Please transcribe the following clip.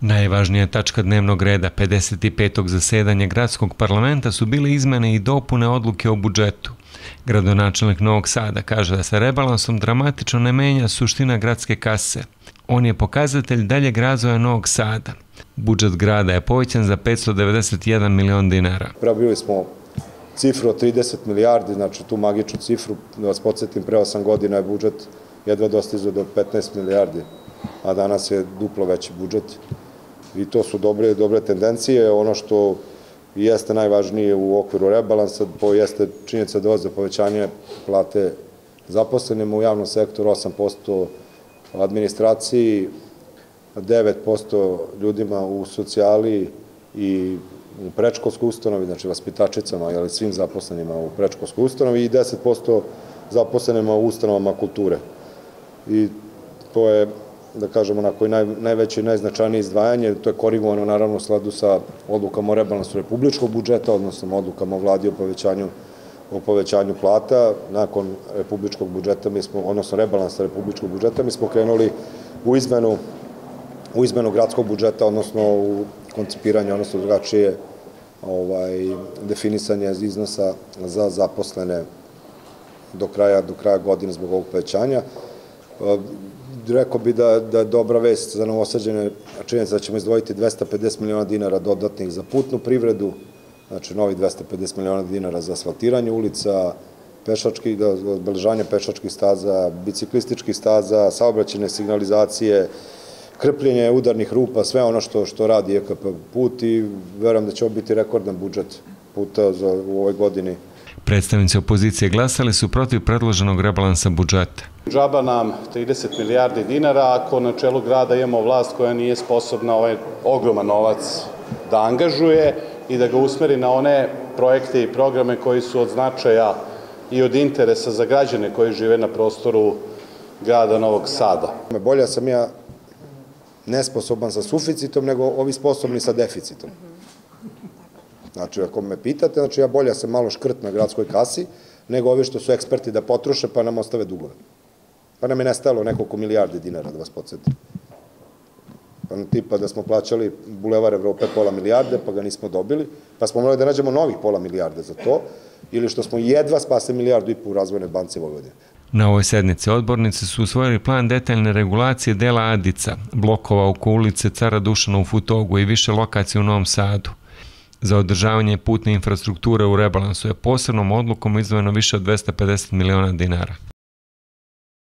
Najvažnija tačka dnevnog reda 55. zasedanja gradskog parlamenta su bile izmene i dopune odluke o budžetu. Gradonačelnik Novog Sada kaže da se rebalansom dramatično ne menja suština gradske kase. On je pokazatelj daljeg razvoja Novog Sada. Budžet grada je povećan za 591 milion dinara. Probili smo cifru od 30 milijardi, znači tu magičnu cifru, da vas podsjetim, pre 8 godina je budžet jedva dostizao do 15 milijardi, a danas je duplo veći budžet. I to su dobre tendencije. Ono što jeste najvažnije u okviru rebalansa jeste činjenica da za povećanje plate zaposlenima u javnom sektoru, 8% administraciji, 9% ljudima u socijali i u predškolskoj ustanovi, znači vaspitačicama, svim zaposlenima u predškolskoj ustanovi i 10% zaposlenima u ustanovama kulture. I to je, da kažemo, onako najveće i najznačajnije izdvajanje. To je korigovano naravno u skladu sa odlukama o rebalansu republičkog budžeta, odnosno odlukama o vladi o povećanju plata. Nakon republičkog budžeta, odnosno rebalansa republičkog budžeta, mi smo krenuli u izmenu gradskog budžeta, odnosno u koncipiranje, odnosno drugačije definisanje iznosa za zaposlene do kraja godine zbog ovog povećanja. Rekao bi da je dobra vest za Novosađane činjenica da ćemo izdvojiti 250 miliona dinara dodatnih za putnu privredu, znači novih 250 miliona dinara za asfaltiranje ulica, obeležavanje pešačkih staza, biciklističkih staza, saobraćajne signalizacije, krpljenje udarnih rupa, sve ono što radi EKP put i verujem da će ovo biti rekordan budžet puta u ovoj godini. Predstavnici opozicije glasali su protiv predloženog rebalansa budžeta. Džaba nam 30 milijardi dinara ako na čelu grada imamo vlast koja nije sposobna ovaj ogroman novac da angažuje i da ga usmeri na one projekte i programe koji su od značaja i od interesa za građane koji žive na prostoru grada Novog Sada. Bolje sam ja nesposoban sa suficitom nego ovi sposobni sa deficitom. Znači, ako me pitate, znači ja bolje sam malo škrt na gradskoj kasi nego ovi što su eksperti da potroše pa nam ostave dugove. Pa nam je nestajalo nekoliko milijardi dinara, da vas podsjetim. Tipa da smo plaćali Bulevar Evrope pola milijarde, pa ga nismo dobili, pa smo morali da nađemo novih pola milijarde za to, ili što smo jedva spasili milijardu i po u Razvojnoj banci Vojvodine. Na ovoj sednici odbornici su usvojili plan detaljne regulacije dela Adica, blokova oko ulice Cara Dušana u Futogu i više lokacija u Novom Sadu. Za održavanje putne infrastrukture u rebalansu je posebnom odlukom izdvojeno više od 250 miliona dinara.